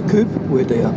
Coop, we're there.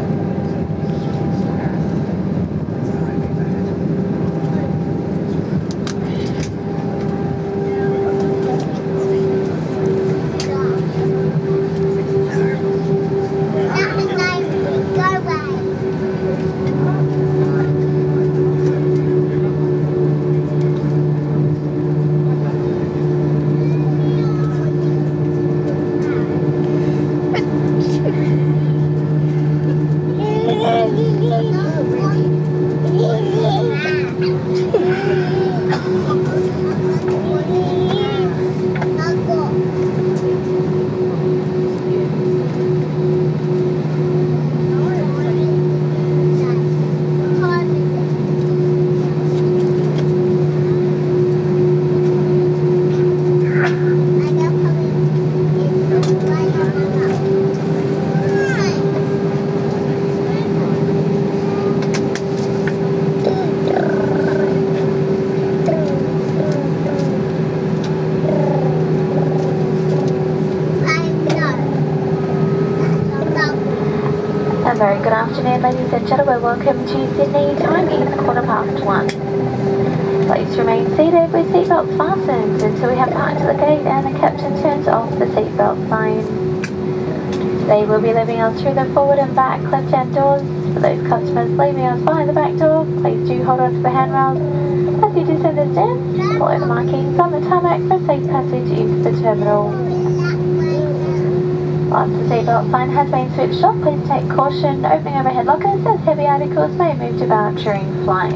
A very good afternoon, ladies and gentlemen. Welcome to Sydney. Time is 1:15. Please remain seated with seatbelts fastened until we have parked to the gate and the captain turns off the seatbelt sign. They will be leaving us through the forward and back left-hand doors. For those customers leaving us by the back door, please do hold on to the handrails as you descend the stairs. Follow the markings on the tarmac for safe passage into the terminal. Once the seatbelt sign has been switched off, please take caution opening overhead lockers as heavy articles may move about during flight.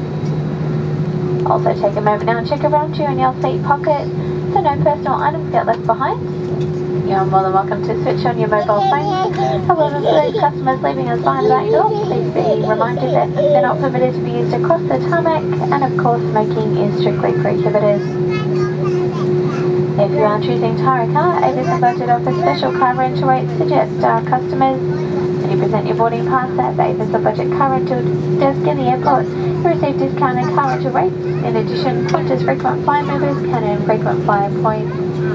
Also take a moment now and check around you in your seat pocket so no personal items get left behind. You're more than welcome to switch on your mobile phone. However, for those customers leaving us by the back door, please be reminded that they're not permitted to be used across the tarmac, and of course smoking is strictly prohibited. If you are choosing Tyro Car, Avis and Budget offer special car rental rates to Jetstar customers. When you present your boarding pass at Avis or Budget car rental desk in the airport, you receive discounted car rental rates. In addition, Qantas frequent flyer members can earn frequent flyer points.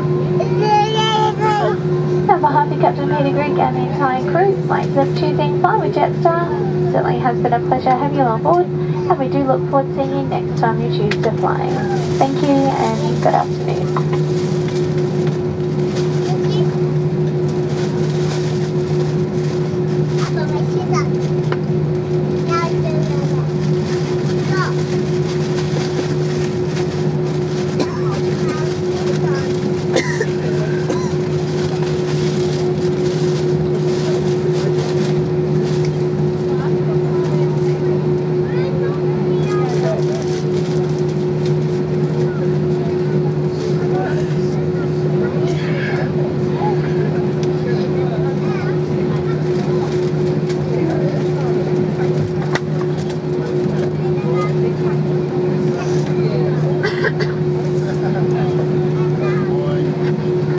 On behalf of Captain Peter Greig and the entire crew, thanks for choosing fly with Jetstar. It certainly has been a pleasure having you on board, and we do look forward to seeing you next time you choose to fly. Thank you and good afternoon. Papa, my shoes up.